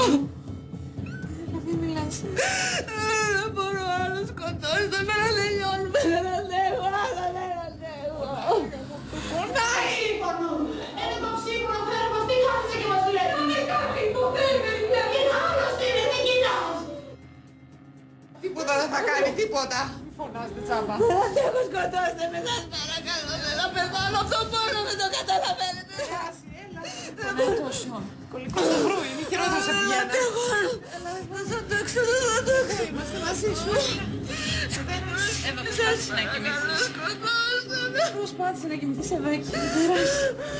Μην μιλάς. Δεν μπορώ άλλο, σκοτώστε με να τελειώνουμε. Δεν αντέχω, δεν αντέχω. Πονάει! Είναι το ψύχρονο θέρμος, τι κάθισε και μας λέει. Δεν κάνει υποφέρει. Είναι άλλος είναι, τι κοιτάς. Τίποτα δεν θα κάνει, τίποτα. Μη φωνάζετε τσάμπα. Δεν αντέχω, σκοτώστε με, σας παρακαλώ. Δεν πεθάνω από τον πόνο, δεν το καταλαβαίνετε. Πονάει τόσο. Κολλικό στο βρούι, είναι χειρότερο σε πηγαίνει. Δεν θα αντέξω, δεν θα αντέξω. Είμαστε μαζί σου. Εύα, προσπάθησε να κοιμηθείς. Προσπάθησε να κοιμηθείς, Εβάκη. Δεν περάσει.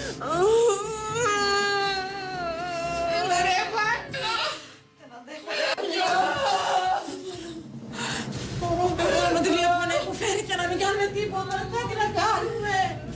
Έλα ρε, Εβάκη. Δεν μπορώ να τη βλέπουμε να υποφέρει και να μην κάνουμε τίποτα. Κάτι να κάνουμε.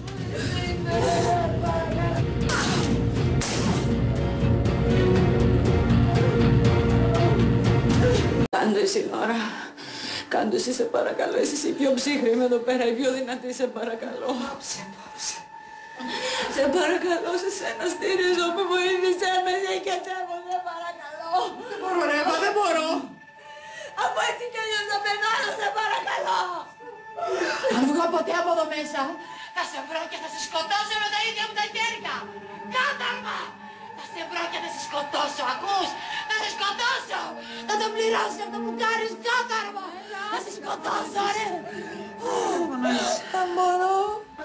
Κάντο εσύ, Νόρα. Κάντο εσύ, σε παρακαλώ. Εσύ η πιο ψύχρη με εδώ πέρα, η πιο δυνατή, σε παρακαλώ. Πάψε. Σε παρακαλώ, σε σένα στηρίζω, με βοήθησέ με, σε και τσέμω, σε παρακαλώ. Δεν μπορώ, ρε, Εύα, δεν μπορώ. Αφού έτσι κι αλλιώς θα πεθάνω, σε παρακαλώ. Αν βγω ποτέ από εδώ μέσα, θα σε βρω και θα σε σκοτώσω με τα ίδια μου τα χέρια. Κάταρμα! Θα σε βρω και θα σε σκοτώσω, ακούς? Θα σε σκοτώσω! Θα το πληρώσεις αυτό που κάνεις, κάταρμα! Θα σε σκοτώσω, ρε! Δεν μπορώ.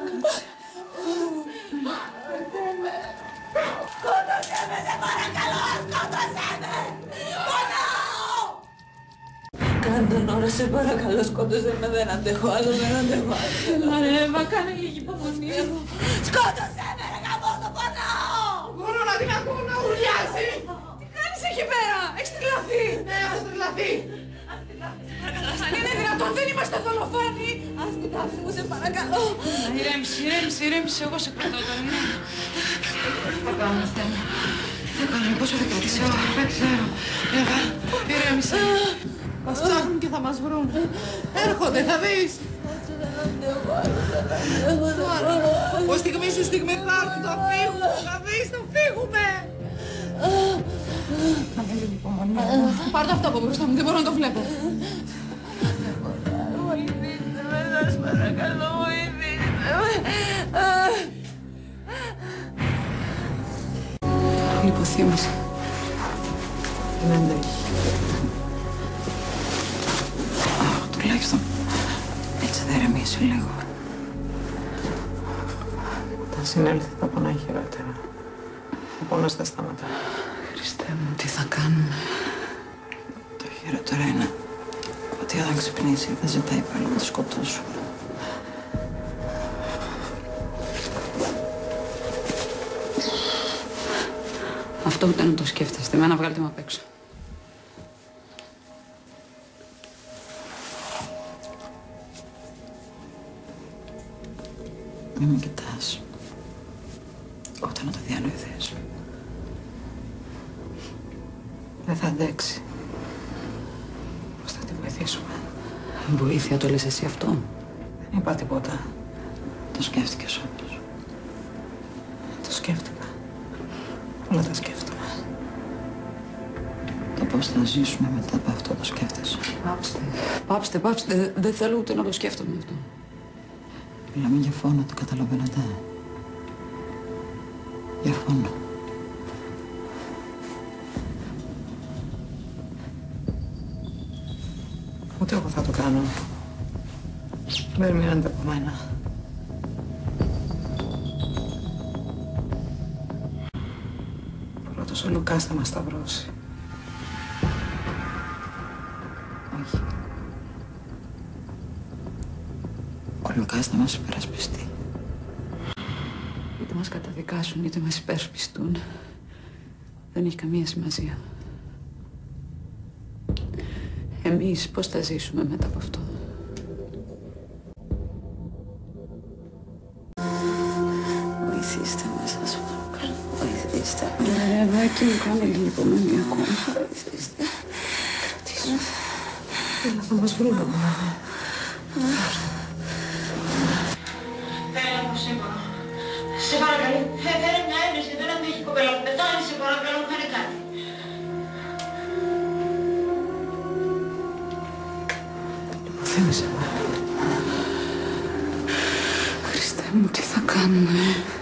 Σκότωσέ με, σε παρακαλώ, σκότωσέ με! Πονάω! Κάντε ώρα, σε παρακαλώ, σκότωσέ με, δεν αντέχω άλλο, δεν αντέχω άλλο. Μα ρε, Εύα, κάνε λίγη υπομονή. Σκότωσέ με, ρε γαμώ, το πονάω! Μπορώ να την ακούω να ουρλιάζει. Τι κάνεις εκεί πέρα, έχεις τρελαθεί. Ναι, has τρελαθεί. Αν είναι δυνατόν, δεν είμαστε δολοφόνοι. Ας την τάψη μου, σε παρακαλώ. Ηρέμησε, εγώ σε κρατώ τώρα, ναι. Θα κάνουμε, Θεέ μου. Θα κάνουμε, πόσο θα κρατήσει αυτό, δεν ξέρω. Εύα, ηρέμησε. Μας ψάχνουν και θα μας βρουν. Έρχονται, θα δεις. Ως στιγμή στη στιγμή θα έρθει, θα φύγουμε, θα δεις, θα φύγουμε. Κάνε λίγη υπομονή. Πάρ' το αυτό από μπροστά μου, δεν μπορώ να το βλέπω. Βοηθήστε με, σας παρακαλώ, βοηθήστε με. Λιποθύμησε. Δεν αντέχει. Τουλάχιστον έτσι θα ηρεμήσει λίγο. Θα συνέλθει, θα πονάει χειρότερα. Ο πόνος θα σταματά. Χριστέ μου, τι θα κάνουμε. Το χειρότερο είναι ότι όταν ξυπνήσει θα ζητάει πάλι να το σκοτώσω. Αυτό ούτε να το σκέφτεστε. Εμένα βγάλτε με απ' έξω. Μη με κοιτάς. Ούτε να το διανοηθείς. Δεν θα αντέξει. Πώς θα τη βοηθήσουμε. Βοήθεια, το λες εσύ αυτό. Δεν είπα τίποτα. Το σκέφτηκες όμως. Το σκέφτηκα. Όλα τα σκέφτομαι. Το πώς θα ζήσουμε μετά από αυτό το σκέφτεσαι. Πάψτε. Δεν θέλω ούτε να το σκέφτομαι αυτό. Μιλάμε για φόνο, το καταλαβαίνετε. Για φόνο. Ούτε εγώ θα το κάνω. Περιμένετε από μένα. Πρώτος ο Λουκάς θα μας σταυρώσει. Όχι. Ο Λουκάς θα μας υπερασπιστεί. Είτε μας καταδικάσουν, είτε μας υπερασπιστούν. Δεν έχει καμία σημασία. Εμείς πώς θα ζήσουμε μετά από αυτό. Βοηθήστε με, σας παρακαλώ. Βοηθήστε με. Ευάκι μου, κάνε λίγη υπομονή ακόμα. Βοηθήστε. Κρατήσω. Έλα, θα μας βρουν από μένα. Έλα μου σύμφωνο. Σε παρακαλώ, φέρε μια έμεση, δεν αντέχει η κοπέλα μου. Πεθάνει, σε παρακαλώ, κάνε κάτι. Τι θα κάνουμε?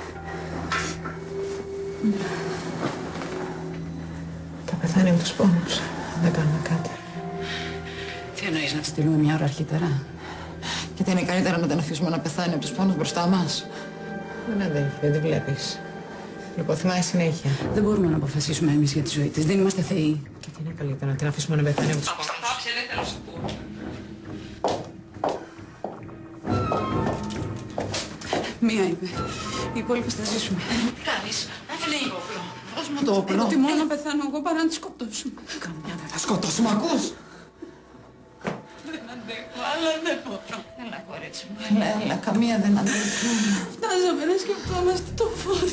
Θα πεθάνει από τους πόνους. Δεν κάνουμε κάτι. Τι εννοείς, να τη στείλουμε μια ώρα αρχίτερα? Και τι είναι καλύτερα να την αφήσουμε να πεθάνει από τους πόνους μπροστά μας? Δεν αντέχει, δεν τη βλέπεις. Λιποθυμάει συνέχεια. Δεν μπορούμε να αποφασίσουμε εμείς για τη ζωή της. Δεν είμαστε θεοί. Και τι είναι καλύτερα, να την αφήσουμε να πεθάνει από τους πόνους? Πάψε, δεν θέλω να σου πω. Μία είπε. Οι υπόλοιπες θα ζήσουμε. Τι κάνεις? Έφυγε το όπλο. Δώσ' μου το όπλο. Προτιμώ να πεθάνω εγώ παρά να τη σκοτώσουμε. Καμιά δεν θα σκοτώσουμε, ακούς? Δεν αντέχω, αλλά δεν μπορώ. Έλα, κορίτσι μου. Έλα, καμία δεν αντέχω. Φτάσαμε να σκεφτόμαστε το φως.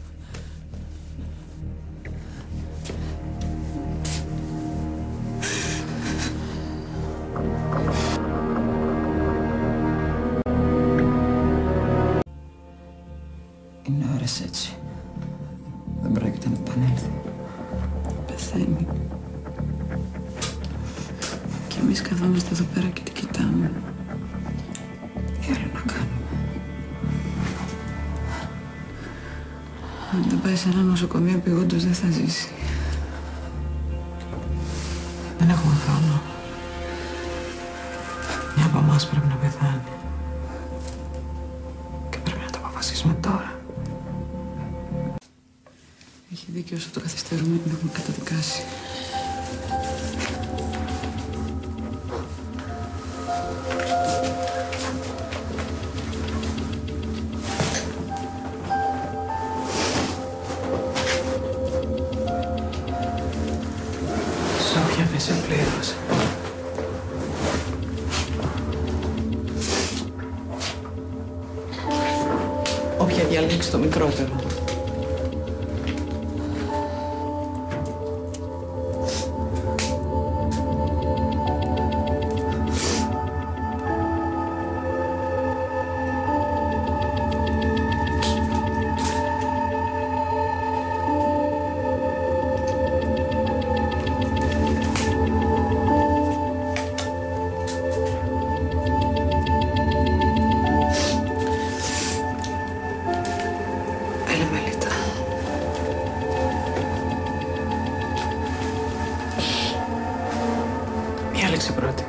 Είναι ώρες έτσι. Δεν πρόκειται να επανέλθει. Πεθαίνει. Και εμείς καθόμαστε εδώ πέρα και την κοιτάμε. Τι άλλο να κάνουμε? Αν δεν πάει σε ένα νοσοκομείο επειγόντως δεν θα ζήσει. Δεν έχουμε χρόνο. Μια από εμάς πρέπει να πεθάνει. Και πρέπει να το αποφασίσουμε τώρα. Έχει δίκιο, όσο το καθυστερούμε την έχουμε καταδικάσει. Σ' όποια με σε πλήρωσε. Όποια διαλέξει το μικρότερο. Έλα, Μελίτα. Διάλεξε πρώτη.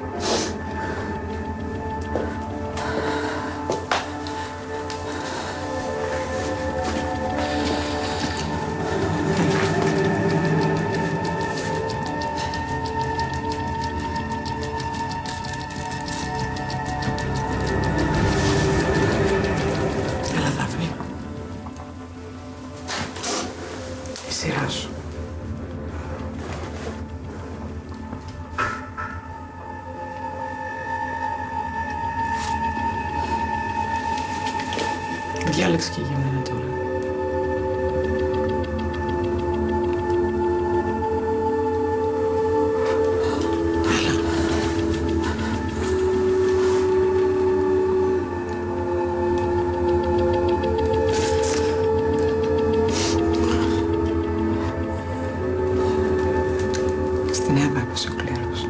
Έλα, Δάφνη. Η σειρά σου. Διάλεξε και για μένα τώρα. Έλα. Στην Εύα έπεσε ο κλήρος.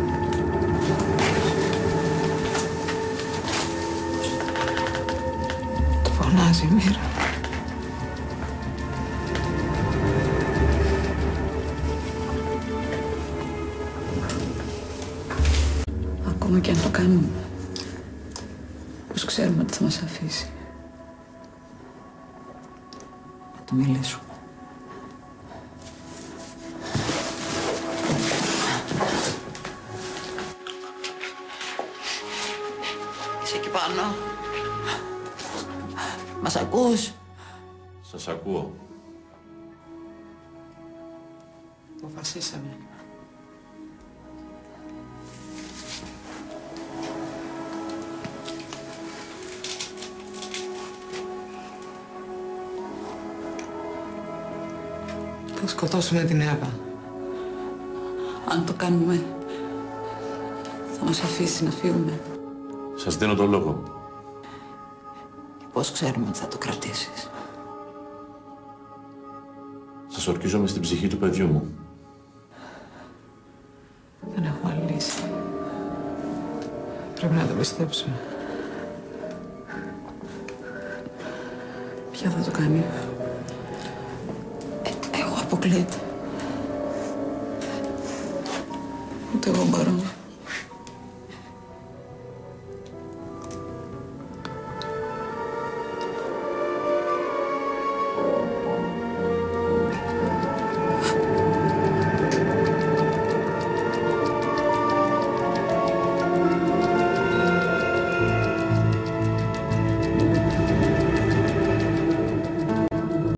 Φωνάζει η μοίρα. Ακόμα και αν το κάνουμε, πώς ξέρουμε ότι θα μας αφήσει? Να του μιλήσουμε. Είσαι εκεί πάνω? Μας ακούς? Σας ακούω. Αποφασίσαμε. Θα σκοτώσουμε την Εύα. Αν το κάνουμε, θα μας αφήσει να φύγουμε. Σας δίνω το λόγο. Και πώς ξέρουμε ότι θα το κρατήσεις? Σας ορκίζομαι στην ψυχή του παιδιού μου. Δεν έχουμε άλλη λύση. Πρέπει να το πιστέψουμε. Ποια θα το κάνει? Εγώ αποκλείεται. Ούτε εγώ μπορώ.